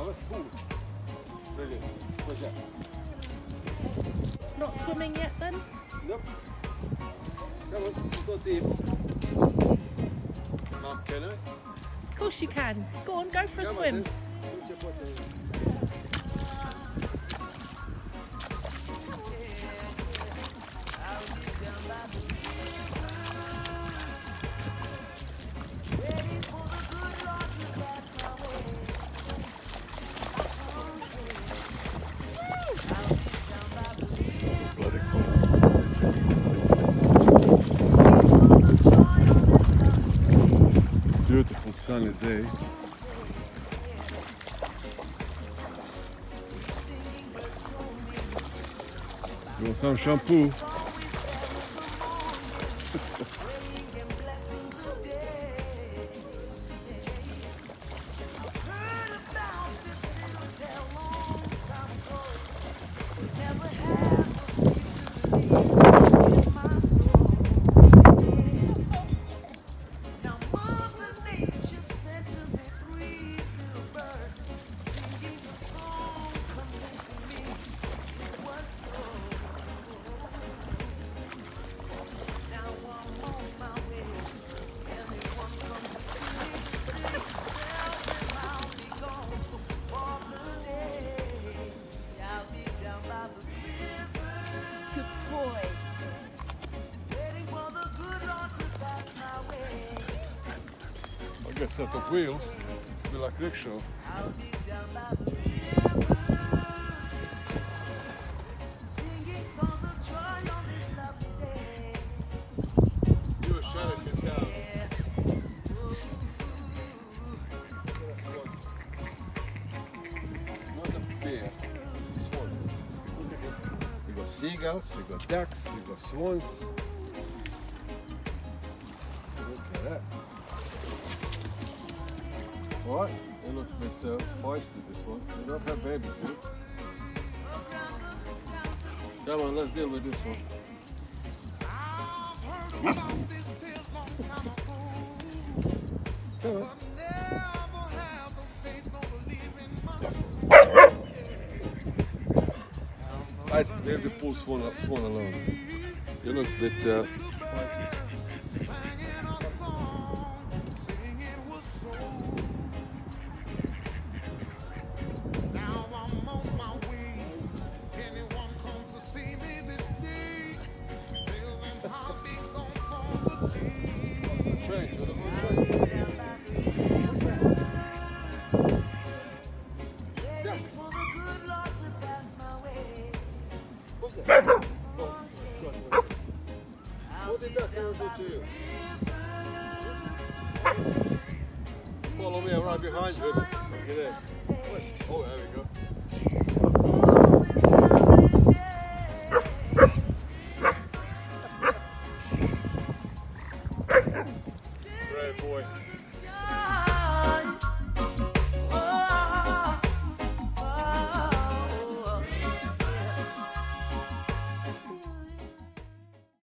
that's cool. Brilliant. Where's that? Not swimming yet then? Nope. Come on, go deep. Mum, can I? Of course you can. Go on, go for a Come swim. on, then. Put your foot in. Beautiful sunny day. You want some shampoo? I get a set of wheels, be like rickshaw. You were shutting this down. Not a bear, it's a swan. We got seagulls, we got ducks, we got swans. Look at that. Alright, it looks a bit feisty, this one. They don't have babies, eh? Come on, let's deal with this one. Come on. Right, leave the pool swan alone. It looks a bit feisty. What did that arrow do to you? Follow me, I'm right behind you. Look at that. Oh, there we go.